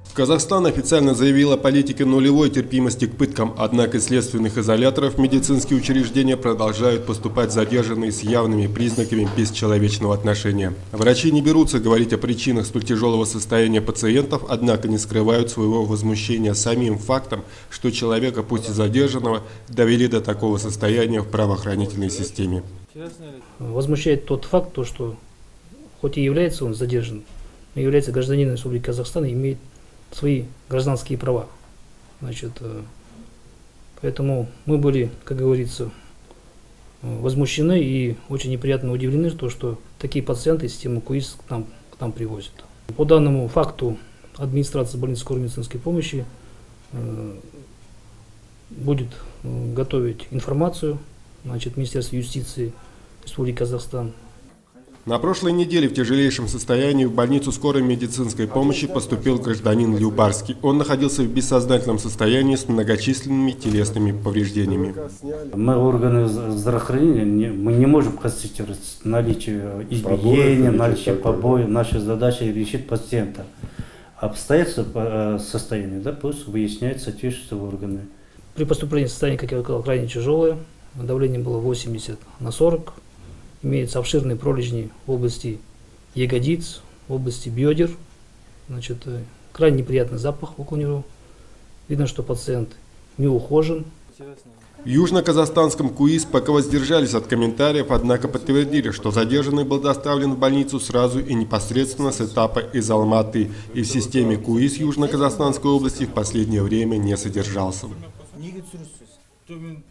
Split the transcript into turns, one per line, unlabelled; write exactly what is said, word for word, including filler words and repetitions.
Казахстан официально заявил о политике нулевой терпимости к пыткам, однако из следственных изоляторов медицинские учреждения продолжают поступать задержанные с явными признаками бесчеловечного отношения. Врачи не берутся говорить о причинах столь тяжелого состояния пациентов, однако не скрывают своего возмущения самим фактом, что человека, пусть и задержанного, довели до такого состояния в правоохранительной системе.
Возмущает тот факт, то, что хоть и является он задержанным, но является гражданином Республики Казахстан и имеет свои гражданские права. Значит, поэтому мы были, как говорится, возмущены и очень неприятно удивлены, то, что такие пациенты из системы КУИС к нам, к нам привозят. По данному факту администрация больницы скорой медицинской помощи э, будет э, готовить информацию, значит, Министерство юстиции Республики Казахстан.
На прошлой неделе в тяжелейшем состоянии в больницу скорой медицинской помощи поступил гражданин Любарский. Он находился в бессознательном состоянии с многочисленными телесными повреждениями.
Мы, органы здравоохранения, не, мы не можем констатировать наличие избиения, наличие побоев. Наша задача решить пациента. Обстоятельства состояния, да, пусть выясняют соответствующие органы.
При поступлении в состояние, как я сказал, крайне тяжелое. Давление было восемьдесят на сорок. Имеются обширные пролежни в области ягодиц, в области бедер. Значит, крайне неприятный запах около него. Видно, что пациент не ухожен.
В южно-казахстанском КУИС пока воздержались от комментариев, однако подтвердили, что задержанный был доставлен в больницу сразу и непосредственно с этапа из Алматы, и в системе КУИС Южно-Казахстанской области в последнее время не содержался.